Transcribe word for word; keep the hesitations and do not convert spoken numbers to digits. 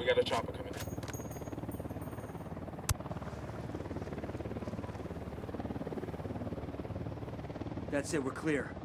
We got a chopper coming in. That's it, we're clear.